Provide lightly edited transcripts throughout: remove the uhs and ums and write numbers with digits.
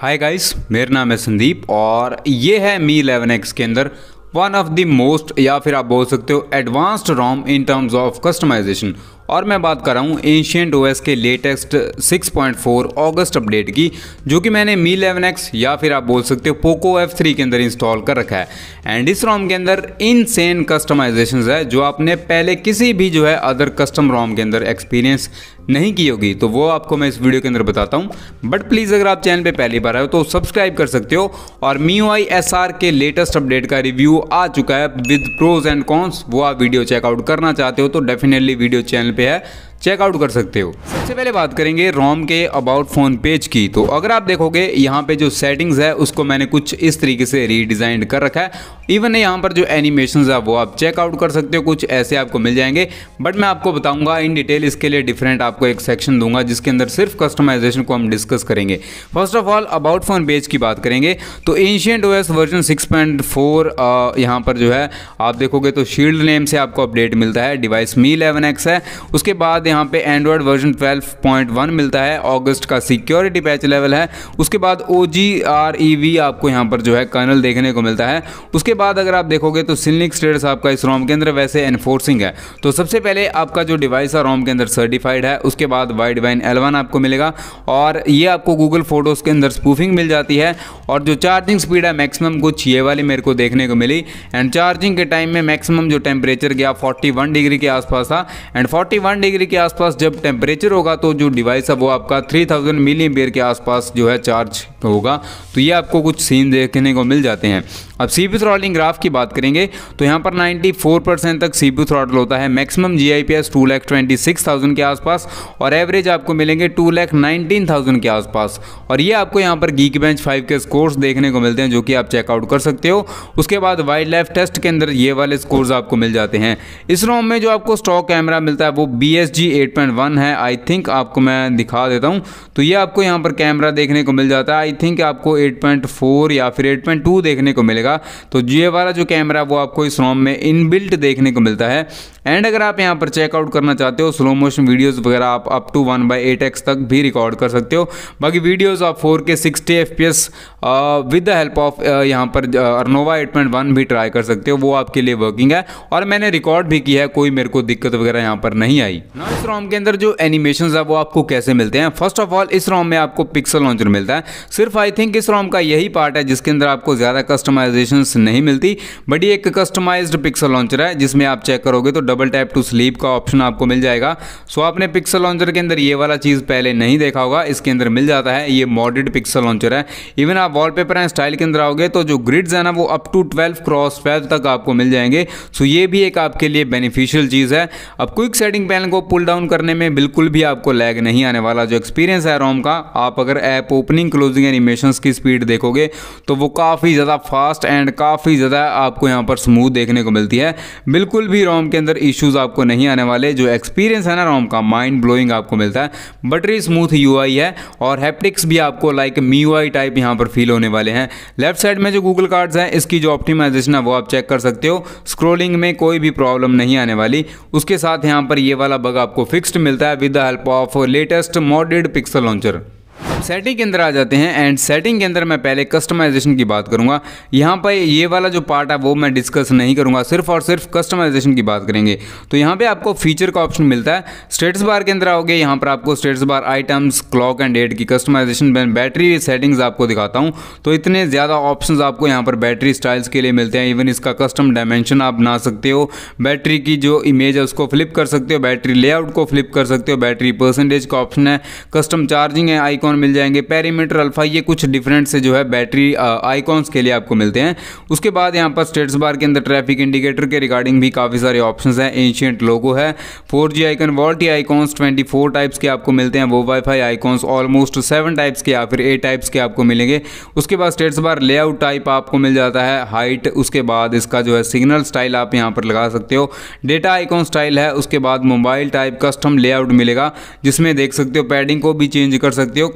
Hi guys, मेरा नाम है संदीप और ये है मी 11X के अंदर वन ऑफ द मोस्ट या फिर आप बोल सकते हो advanced ROM in terms of customisation. और मैं बात कर रहा हूँ एंशिएंट ओएस के लेटेस्ट 6.4 अगस्त अपडेट की, जो कि मैंने मी 11X या फिर आप बोल सकते हो पोको F3 के अंदर इंस्टॉल कर रखा है। एंड इस रोम के अंदर इनसेन कस्टमाइजेशंस है जो आपने पहले किसी भी जो है अदर कस्टम रोम के अंदर एक्सपीरियंस नहीं की होगी, तो वो आपको मैं इस वीडियो के अंदर बताता हूँ। बट प्लीज़ अगर आप चैनल पे पहली बार आए हो तो सब्सक्राइब कर सकते हो। और MIUI SR के लेटेस्ट अपडेट का रिव्यू आ चुका है विद प्रोज एंड कॉन्स, वो आप वीडियो चेकआउट करना चाहते हो तो डेफिनेटली वीडियो चैनल पे है, चेकआउट कर सकते हो। सबसे पहले बात करेंगे रोम के अबाउट फ़ोन पेज की। तो अगर आप देखोगे यहाँ पे जो सेटिंग्स है उसको मैंने कुछ इस तरीके से रीडिज़ाइन कर रखा है। इवन यहाँ पर जो एनिमेशंस है वो आप चेकआउट कर सकते हो, कुछ ऐसे आपको मिल जाएंगे। बट मैं आपको बताऊंगा इन डिटेल, इसके लिए डिफरेंट आपको एक सेक्शन दूंगा जिसके अंदर सिर्फ कस्टमाइजेशन को हम डिस्कस करेंगे। First of all about phone page की बात करेंगे तो एंशिएंट ओएस वर्जन 6.4 यहाँ पर जो है आप देखोगे तो शील्ड नेम से आपको अपडेट मिलता है, डिवाइस मी 11X है। उसके बाद यहाँ पे एंड्रॉयड वर्जन 12.1 मिलता है, अगस्त का सिक्योरिटी पैच लेवल है। उसके बाद OGREV आपको यहाँ पर जो है कर्नल देखने को मिलता है। उसके बाद अगर आप देखोगे तो सिल्निक स्टेटस आपका इस रोम के अंदर वैसे एनफोर्सिंग है। तो सबसे पहले आपका जो डिवाइस है रोम के अंदर सर्टिफाइड है। उसके बाद वाइडवाइन L1 आपको मिलेगा और ये आपको गूगल फोटोज़ के अंदर स्पूफिंग मिल जाती है। और जो चार्जिंग स्पीड है मैक्सिमम कुछ ये वाली मेरे को देखने को मिली। एंड चार्जिंग के टाइम में मैक्सिमम जो टेम्परेचर गया 41 डिग्री के आसपास था। एंड 41 डिग्री के आसपास जब टेम्परेचर होगा तो जो डिवाइस है वो आपका 3000 मिलीएम्पियर के आसपास जो है चार्ज होगा। तो ये आपको कुछ सीन देखने को मिल जाते हैं। अब CPU थ्रॉटलिंग ग्राफ की बात करेंगे तो यहाँ पर 94% तक CPU थ्रॉटल होता है। मैक्सिमम GIPS 2,26,000 के आसपास और एवरेज आपको मिलेंगे 2,19,000 के आसपास। और ये आपको यहाँ पर Geekbench 5 के स्कोर्स देखने को मिलते हैं जो कि आप चेकआउट कर सकते हो। उसके बाद वाइल्ड लाइफ टेस्ट के अंदर ये वाले स्कोर्स आपको मिल जाते हैं। इस रोम में जो आपको स्टॉक कैमरा मिलता है वो BSG 8.1 है। आई थिंक आपको मैं दिखा देता हूँ, तो ये आपको यहाँ पर कैमरा देखने को मिल जाता है। आई थिंक आपको 8.4 या फिर 8.2 देखने को मिलेगा। तो ये वाला जो कैमरा वो आपको इस रोम में इनबिल्ट देखने को मिलता है। एंड अगर आप यहाँ पर चेकआउट करना चाहते हो स्लो मोशन वीडियोस वगैरह आप अप टू 1/8x तक भी रिकॉर्ड कर सकते हो। बाकी वीडियोस आप 4K 60 FPS with the help of यहाँ पर अर्नोवा 8.1 भी ट्राई कर सकते हो, वो आपके लिए वर्किंग है और मैंने रिकॉर्ड भी किया है, कोई मेरे को दिक्कत वगैरह यहाँ पर नहीं आई ना। इस रोम के अंदर जो एनिमेशंस है वो आपको कैसे मिलते हैं? फर्स्ट ऑफ ऑल इस रोम में आपको पिक्सल लॉन्चर मिलता है। सिर्फ आई थिंक इस रोम का यही पार्ट है जिसके अंदर आपको ज़्यादा कस्टमाइजेशंस नहीं मिलती, बट ये एक कस्टमाइज्ड पिक्सल लॉन्चर है जिसमें आप चेक करोगे तो डबल टैप टू स्लीप का ऑप्शन आपको मिल जाएगा। सो आपने पिक्सल लॉन्चर के अंदर ये वाला चीज़ पहले नहीं देखा होगा, इसके अंदर मिल जाता है। ये मॉडेड पिक्सल लॉन्चर है। इवन आप वॉलपेपर एंड स्टाइल के अंदर आओगे तो जो ग्रिड्स है ना वो अप टू 12x12 तक आपको मिल जाएंगे। सो ये भी एक आपके लिए बेनिफिशियल चीज़ है। अब क्विक सेटिंग पैनल को पुल डाउन करने में बिल्कुल भी आपको लैग नहीं आने वाला। जो एक्सपीरियंस है रोम का, आप अगर ऐप ओपनिंग क्लोजिंग एनिमेशंस की स्पीड देखोगे तो वो काफ़ी ज़्यादा फास्ट एंड काफ़ी ज़्यादा आपको यहाँ पर स्मूथ देखने को मिलती है। बिल्कुल भी रोम के अंदर इश्यूज आपको नहीं आने वाले। जो एक्सपीरियंस है ना रोम का, माइंड ब्लोइंग आपको मिलता है। बटरी स्मूथ UI है और हैप्टिक्स भी आपको लाइक MIUI टाइप यहाँ पर फील होने वाले हैं। लेफ्ट साइड में जो गूगल कार्ड्स हैं इसकी जो ऑप्टिमाइजेशन है वो आप चेक कर सकते हो। स्क्रोलिंग में कोई भी प्रॉब्लम नहीं आने वाली। उसके साथ यहाँ पर ये वाला बग आपको फिक्स्ड मिलता है with the help of latest modded Pixel launcher. Setting के अंदर आ जाते हैं एंड सेटिंग के अंदर मैं पहले कस्टमाइजेशन की बात करूंगा। यहाँ पर ये वाला जो पार्ट है वो मैं डिस्कस नहीं करूंगा, सिर्फ और सिर्फ कस्टमाइजेशन की बात करेंगे। तो यहाँ पे आपको फीचर का ऑप्शन मिलता है। स्टेटस बार के अंदर आओगे, यहाँ पर आपको status bar, items, clock and date की कस्टमाइजेशन, बैटरी सेटिंग्स आपको दिखाता हूँ। तो इतने ज़्यादा ऑप्शंस आपको यहाँ पर बैटरी स्टाइल्स के लिए मिलते हैं। इवन इसका कस्टम डायमेंशन आप बना सकते हो, बैटरी की जो इमेज है उसको फ्लिप कर सकते हो, बैटरी लेआउट को फ्लिप कर सकते हो, बैटरी परसेंटेज का ऑप्शन है, कस्टम चार्जिंग है आइकॉन मिल जाएंगे, पेरीमीटर अल्फा, ये कुछ डिफरेंट से जो है बैटरी आइकॉन्स के लिए आपको मिलते हैं। उसके बाद यहाँ पर स्टेटस बार के अंदर ट्रैफिक इंडिकेटर के रिगार्डिंग भी काफ़ी सारे ऑप्शंस हैं। एंशिएंट लोगो है, 4G आइकन, वॉल्टी आइकॉन्स 24 टाइप्स के आपको मिलते हैं। वो वाईफाई आइकॉन्स ऑलमोस्ट 7 टाइप्स के या फिर 8 टाइप्स के आपको मिलेंगे। उसके बाद स्टेटस बार लेआउट टाइप आपको मिल जाता है, हाइट। उसके बाद इसका जो है सिग्नल स्टाइल आप यहाँ पर लगा सकते हो, डेटा आइकॉन स्टाइल है। उसके बाद मोबाइल टाइप कस्टम लेआउट मिलेगा जिसमें देख सकते हो पैडिंग को भी चेंज कर सकते हो।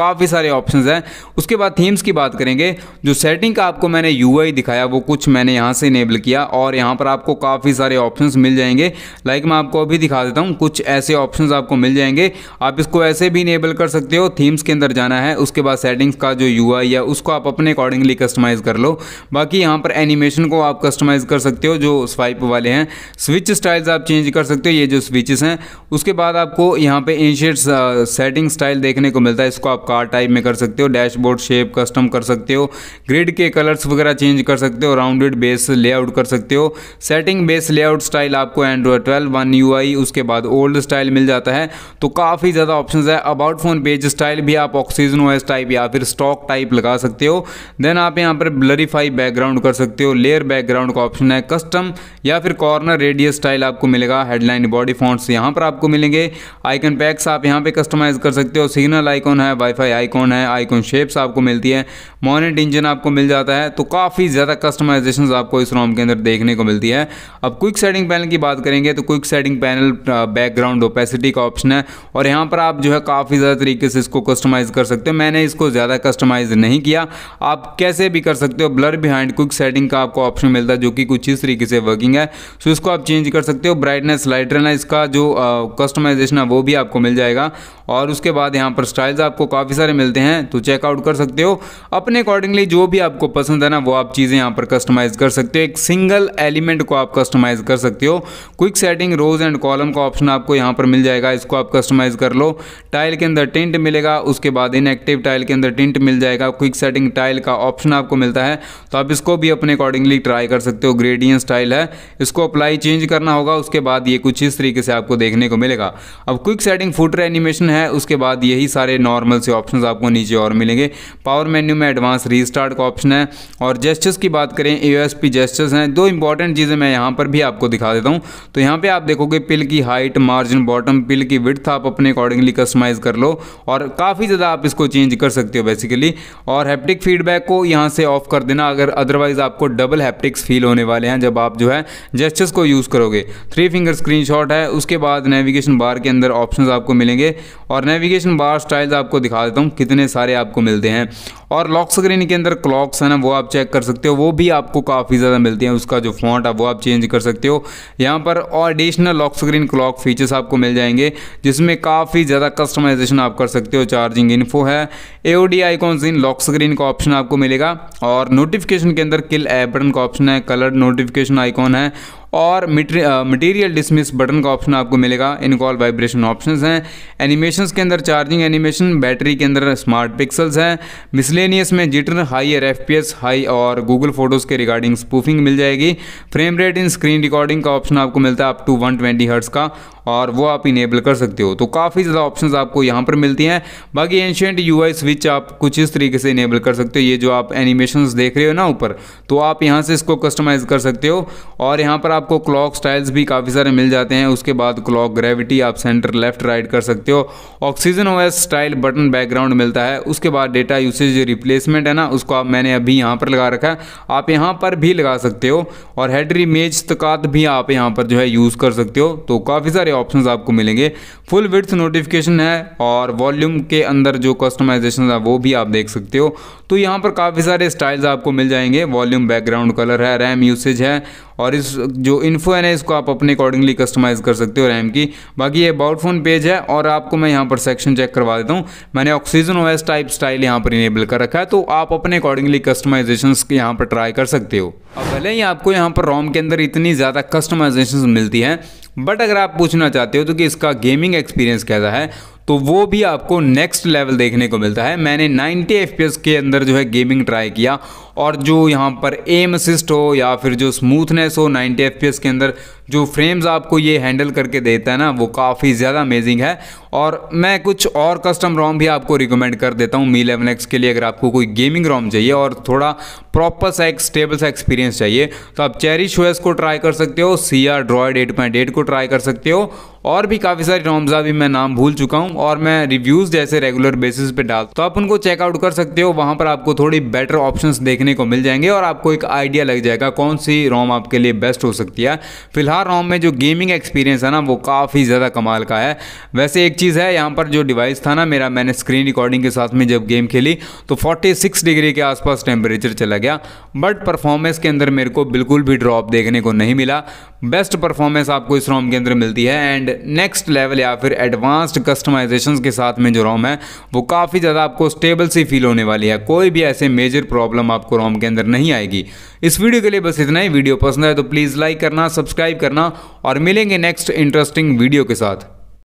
काफ़ी सारे ऑप्शंस हैं। उसके बाद थीम्स की बात करेंगे, जो सेटिंग का आपको मैंने यूआई दिखाया वो कुछ मैंने यहाँ से इनेबल किया और यहाँ पर आपको काफ़ी सारे ऑप्शंस मिल जाएंगे। लाइक मैं आपको अभी दिखा देता हूँ, कुछ ऐसे ऑप्शंस आपको मिल जाएंगे। आप इसको ऐसे भी इनेबल कर सकते हो, थीम्स के अंदर जाना है, उसके बाद सेटिंग्स का जो यूआई है उसको आप अपने अकॉर्डिंगली कस्टमाइज कर लो। बाकी यहाँ पर एनिमेशन को आप कस्टमाइज कर सकते हो, जो स्वाइप वाले हैं। स्विच स्टाइल्स आप चेंज कर सकते हो, ये जो स्विचेस हैं। उसके बाद आपको यहाँ पे इनिशिएट सेटिंग स्टाइल देखने को मिलता है, इसको आप कार टाइप में कर सकते हो। डैशबोर्ड शेप कस्टम कर सकते हो, ग्रिड के कलर्स वगैरह चेंज कर सकते हो, राउंडेड बेस लेआउट कर सकते हो। सेटिंग बेस लेआउट स्टाइल आपको एंड्रॉयड 12 वन यूआई, उसके बाद ओल्ड स्टाइल मिल जाता है। तो काफ़ी ज़्यादा ऑप्शंस है। अबाउट फोन पेज स्टाइल भी आप ऑक्सीजन ओएस टाइप या फिर स्टॉक टाइप लगा सकते हो। देन आप यहाँ पर ब्लरीफाई बैकग्राउंड कर सकते हो, लेयर बैकग्राउंड का ऑप्शन है, कस्टम या फिर कॉर्नर रेडियस स्टाइल आपको मिलेगा। हेडलाइन बॉडी फॉन्ट्स यहाँ पर आपको मिलेंगे। आइकन पैक्स आप यहाँ पे कस्टमाइज कर सकते हो। सिग्नल आइकॉन है, वाईफाई आइकॉन है, आइकॉन शेप्स आपको मिलती है, मॉनिटर इंजन आपको मिल जाता है। तो काफ़ी ज़्यादा कस्टमाइजेशन आपको इस रोम के अंदर देखने को मिलती है। अब क्विक सेटिंग पैनल की बात करेंगे तो quick setting panel background opacity का ऑप्शन है और यहाँ पर आप जो है काफ़ी ज़्यादा तरीके से इसको कस्टमाइज कर सकते हो। मैंने इसको ज़्यादा कस्टमाइज नहीं किया, आप कैसे भी कर सकते हो। ब्लर बिहाइंड क्विक सेटिंग का आपको ऑप्शन मिलता है जो कि कुछ इस तरीके से वर्किंग है, सो इसको आप चेंज कर सकते हो। ब्राइटनेस लाइटनेस का जो कस्टमाइजेशन है वो भी आपको मिल जाएगा। और उसके बाद यहाँ पर स्टाइल्स आपको काफ़ी सारे मिलते हैं, तो चेकआउट कर सकते हो। अपने अकॉर्डिंगली जो भी आपको पसंद है ना वो आप चीज़ें यहाँ पर कस्टमाइज कर सकते हो। एक सिंगल एलिमेंट को आप कस्टमाइज कर सकते हो। Quick setting rows and column का ऑप्शन आपको यहाँ पर मिल जाएगा, इसको आप कस्टमाइज कर लो। टाइल के अंदर टिंट मिलेगा, उसके बाद इनएक्टिव टाइल के अंदर टिंट मिल जाएगा। क्विक सेटिंग टाइल का ऑप्शन आपको मिलता है, तो आप इसको भी अपने अकॉर्डिंगली ट्राई कर सकते हो। ग्रेडियंट स्टाइल है, इसको अप्लाई चेंज करना होगा। उसके बाद ये कुछ इस तरीके से आपको देखने को मिलेगा। अब क्विक सेटिंग फुटर एनिमेशन है, उसके बाद यही सारे नॉर्मल से ऑप्शंस आपको नीचे और मिलेंगे। पावर मेन्यू में एडवांस रीस्टार्ट का ऑप्शन है। और जेस्चर्स की बात करें, AOSP जेस्चर्स हैं। दो इंपॉर्टेंट चीज़ें मैं यहाँ पर भी आपको दिखा देता हूँ। तो यहाँ पे आप देखोगे पिल की हाइट, मार्जिन, बॉटम, पिल की विड्थ आप अपने अकॉर्डिंगली कस्टमाइज कर लो और काफ़ी ज़्यादा आप इसको चेंज कर सकते हो बेसिकली। और हैप्टिक फीडबैक को यहाँ से ऑफ कर देना, अगर अदरवाइज आपको डबल हैप्टिक्स फील होने वाले हैं जब आप जो है जेस्चर्स को यूज़ करोगे। 3 फिंगर स्क्रीनशॉट है। उसके बाद नेविगेशन बार के अंदर ऑप्शंस आपको मिलेंगे और नेविगेशन बार स्टाइल्स आपको दिखा देता हूँ कितने सारे आपको मिलते हैं। और लॉक स्क्रीन के अंदर क्लॉक्स है ना, वो आप चेक कर सकते हो, वो भी आपको काफ़ी ज़्यादा मिलती हैं। उसका जो फॉन्ट है वो आप चेंज कर सकते हो। यहाँ पर और additional lock screen clock features आपको मिल जाएंगे जिसमें काफ़ी ज़्यादा कस्टमाइजेशन आप कर सकते हो। चार्जिंग इन्फो है, AOD icons in lock screen का ऑप्शन आपको मिलेगा और नोटिफिकेशन के अंदर किल ऐप बटन का ऑप्शन है, कलर्ड नोटिफिकेशन आइकॉन है और मटेरियल डिसमिस बटन का ऑप्शन आपको मिलेगा। इनकॉल वाइब्रेशन ऑप्शंस हैं। एनिमेशंस के अंदर चार्जिंग एनिमेशन, बैटरी के अंदर स्मार्ट पिक्सल्स हैं। मिसलेनियस में जिटर, हाई FPS हाई और गूगल फोटोज़ के रिगार्डिंग स्पूफिंग मिल जाएगी। फ्रेम रेट इन स्क्रीन रिकॉर्डिंग का ऑप्शन आपको मिलता है अप टू 120 हर्ट्ज़ का, और वो आप इनेबल कर सकते हो। तो काफ़ी ज़्यादा ऑप्शंस आपको यहाँ पर मिलती हैं। बाकी एंशिएंट UI स्विच आप कुछ इस तरीके से इनेबल कर सकते हो। ये जो आप एनिमेशंस देख रहे हो ना ऊपर, तो आप यहाँ से इसको कस्टमाइज़ कर सकते हो। और यहाँ पर आपको क्लॉक स्टाइल्स भी काफ़ी सारे मिल जाते हैं। उसके बाद क्लॉक ग्रेविटी आप सेंटर लेफ्ट राइट कर सकते हो। Oxygen OS style button background मिलता है। उसके बाद डेटा यूसेज रिप्लेसमेंट है ना, उसको आप मैंने अभी यहाँ पर लगा रखा है, आप यहाँ पर भी लगा सकते हो। और हेडर इमेज तकात भी आप यहाँ पर जो है यूज़ कर सकते हो। तो काफ़ी सारे ऑप्शंस आपको मिलेंगे। फुल विड्थ नोटिफिकेशन है और वॉल्यूम के अंदर जो कस्टमाइजेशन है वो भी आप देख सकते हो। तो यहाँ पर काफ़ी सारे स्टाइल्स आपको मिल जाएंगे। वॉल्यूम, बैकग्राउंड कलर है, रैम यूसेज है और इस जो इन्फो है ना इसको आप अपने अकॉर्डिंगली कस्टमाइज कर सकते हो रैम की। बाकी ये अबाउट फोन पेज है और आपको मैं यहाँ पर सेक्शन चेक करवा देता हूँ। मैंने ऑक्सीजन OS टाइप स्टाइल यहाँ पर इनेबल कर रखा है, तो आप अपने अकॉर्डिंगली कस्टमाइजेशंस यहाँ पर ट्राई कर सकते हो। अब भले ही आपको यहाँ पर रोम के अंदर इतनी ज़्यादा कस्टमाइजेशन मिलती है, बट अगर आप पूछना चाहते हो तो कि इसका गेमिंग एक्सपीरियंस कैसा है, तो वो भी आपको नेक्स्ट लेवल देखने को मिलता है। मैंने 90 FPS के अंदर जो है गेमिंग ट्राई किया और जो यहाँ पर एम असिस्ट हो या फिर जो स्मूथनेस हो 90 FPS के अंदर जो फ्रेम्स आपको ये हैंडल करके देता है ना, वो काफ़ी ज़्यादा अमेजिंग है। और मैं कुछ और कस्टम रोम भी आपको रिकमेंड कर देता हूँ Mi 11X के लिए। अगर आपको कोई गेमिंग रोम चाहिए और थोड़ा प्रॉपर सा एक स्टेबल सा एक्सपीरियंस चाहिए तो आप चेरिश OS को ट्राई कर सकते हो, CR Droid 8.8 को ट्राई कर सकते हो और भी काफ़ी सारी रोम्स अभी मैं नाम भूल चुका हूँ और मैं रिव्यूज़ जैसे रेगुलर बेसिस पे डाल, तो आप उनको चेकआउट कर सकते हो। वहाँ पर आपको थोड़ी बेटर ऑप्शंस देखने को मिल जाएंगे और आपको एक आइडिया लग जाएगा कौन सी रोम आपके लिए बेस्ट हो सकती है। फिलहाल और रोम में जो गेमिंग एक्सपीरियंस है ना वो काफ़ी ज़्यादा कमाल का है। वैसे एक चीज़ है, यहाँ पर जो डिवाइस था ना मेरा, मैंने स्क्रीन रिकॉर्डिंग के साथ में जब गेम खेली तो 46 डिग्री के आसपास टेम्परेचर चला गया, बट परफॉर्मेंस के अंदर मेरे को बिल्कुल भी ड्रॉप देखने को नहीं मिला। बेस्ट परफॉर्मेंस आपको इस रोम के अंदर मिलती है एंड नेक्स्ट लेवल या फिर एडवांस्ड कस्टमाइजेशंस के साथ में जो रोम है वो काफ़ी ज़्यादा आपको स्टेबल सी फील होने वाली है। कोई भी ऐसे मेजर प्रॉब्लम आपको रोम के अंदर नहीं आएगी। इस वीडियो के लिए बस इतना ही। वीडियो पसंद है तो प्लीज़ लाइक करना, सब्सक्राइब करना और मिलेंगे नेक्स्ट इंटरेस्टिंग वीडियो के साथ।